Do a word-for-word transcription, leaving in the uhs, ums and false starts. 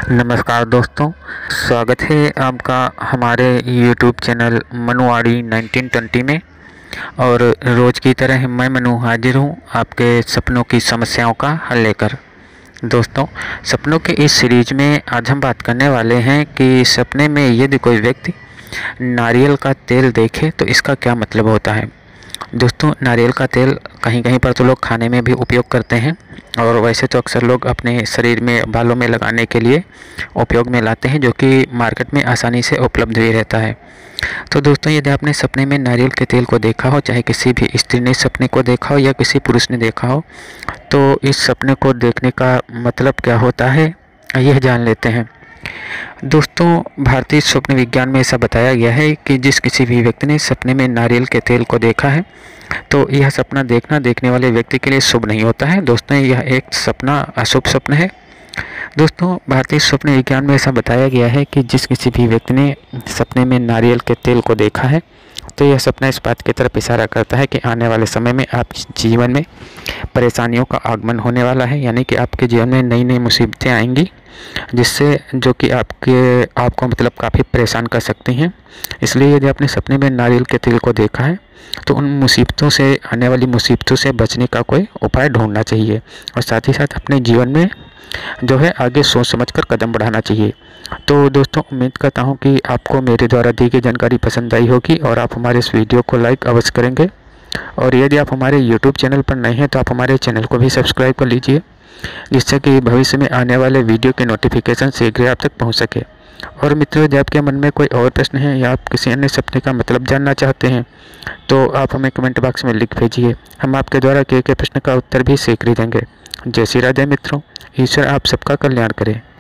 नमस्कार दोस्तों, स्वागत है आपका हमारे यूट्यूब चैनल मनुवाड़ी नाइनटीन ट्वेंटी में। और रोज़ की तरह मैं मनु हाजिर हूँ आपके सपनों की समस्याओं का हल लेकर। दोस्तों, सपनों के इस सीरीज में आज हम बात करने वाले हैं कि सपने में यदि कोई व्यक्ति नारियल का तेल देखे तो इसका क्या मतलब होता है। दोस्तों, नारियल का तेल कहीं कहीं पर तो लोग खाने में भी उपयोग करते हैं और वैसे तो अक्सर लोग अपने शरीर में बालों में लगाने के लिए उपयोग में लाते हैं, जो कि मार्केट में आसानी से उपलब्ध भी रहता है। तो दोस्तों, यदि आपने सपने में नारियल के तेल को देखा हो, चाहे किसी भी स्त्री ने सपने को देखा हो या किसी पुरुष ने देखा हो, तो इस सपने को देखने का मतलब क्या होता है यह जान लेते हैं। दोस्तों, भारतीय स्वप्न विज्ञान में ऐसा बताया गया है कि जिस किसी भी व्यक्ति ने सपने में नारियल के तेल को देखा है तो यह सपना देखना देखने वाले व्यक्ति के लिए शुभ नहीं होता है। दोस्तों, यह एक सपना अशुभ सपना है। दोस्तों, भारतीय स्वप्न विज्ञान में ऐसा बताया गया है कि जिस किसी भी व्यक्ति ने सपने में नारियल के तेल को देखा है तो यह सपना इस बात की तरफ इशारा करता है कि आने वाले समय में आपके जीवन में परेशानियों का आगमन होने वाला है, यानी कि आपके जीवन में नई नई मुसीबतें आएंगी, जिससे जो कि आपके आपको मतलब काफ़ी परेशान कर सकती हैं। इसलिए यदि आपने सपने में नारियल के तेल को देखा है तो उन मुसीबतों से, आने वाली मुसीबतों से बचने का कोई उपाय ढूंढना चाहिए और साथ ही साथ अपने जीवन में जो है आगे सोच समझकर कदम बढ़ाना चाहिए। तो दोस्तों, उम्मीद करता हूं कि आपको मेरे द्वारा दी गई जानकारी पसंद आई होगी और आप हमारे इस वीडियो को लाइक अवश्य करेंगे। और यदि आप हमारे यूट्यूब चैनल पर नए हैं तो आप हमारे चैनल को भी सब्सक्राइब कर लीजिए, जिससे कि भविष्य में आने वाले वीडियो के नोटिफिकेशन शीघ्र आप तक पहुंच सके। और मित्रों, यदि आपके मन में कोई और प्रश्न है या आप किसी अन्य सपने का मतलब जानना चाहते हैं तो आप हमें कमेंट बॉक्स में लिख भेजिए। हम आपके द्वारा किए गए प्रश्न का उत्तर भी शीघ्र देंगे। जय श्री राधे मित्रों, ईश्वर आप सबका कल्याण करे।